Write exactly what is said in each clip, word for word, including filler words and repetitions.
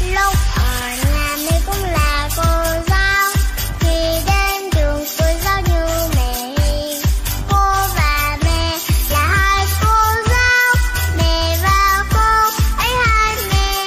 Lúc ở nhà mình cũng là cô giáo, khi đến trường cô giáo như mẹ. Cô và mẹ là hai cô giáo, mẹ và cô ấy hai mẹ.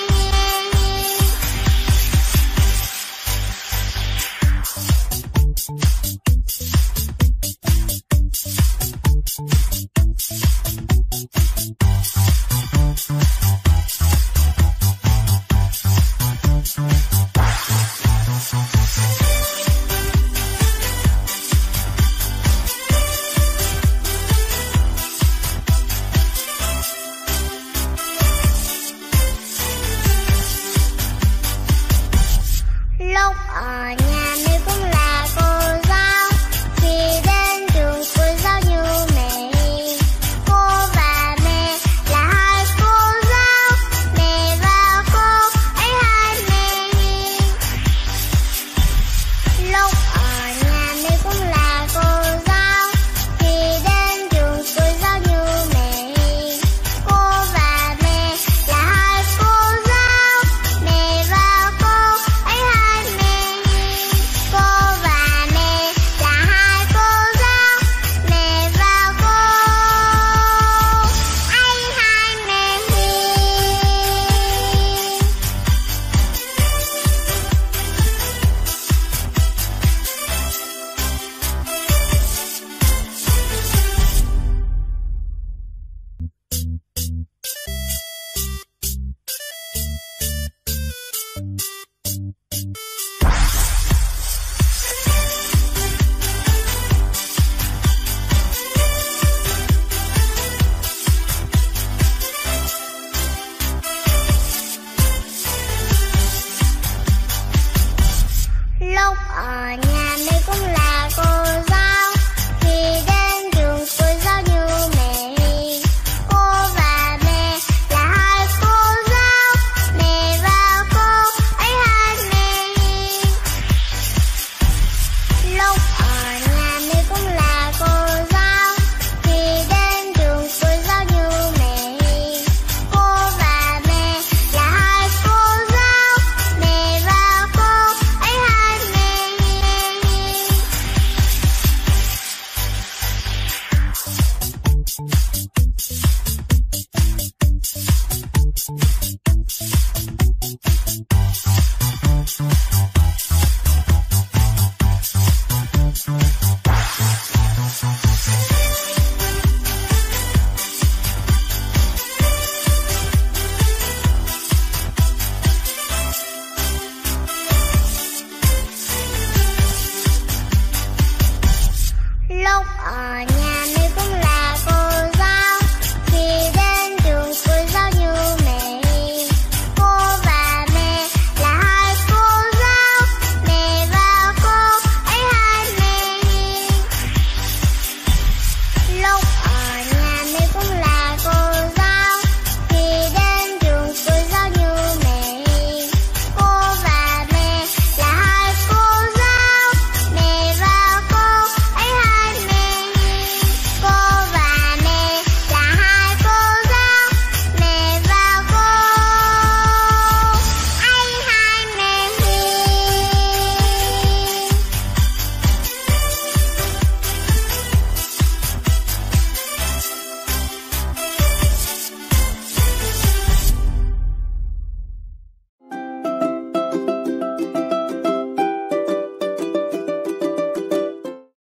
Lúc ở nhà mình cũng là cô giáo, khi đến trường cô giáo như mẹ. Cô và mẹ là hai cô giáo, mẹ và cô ấy hai mẹ. Lúc ở nhà mình cũng là cô giáo, khi đến trường cô giáo như mẹ. Cô và mẹ là hai cô giáo, mẹ và cô ấy hai mẹ. Cô và mẹ là hai cô giáo, mẹ và cô ấy hai mẹ. Lúc ở nhà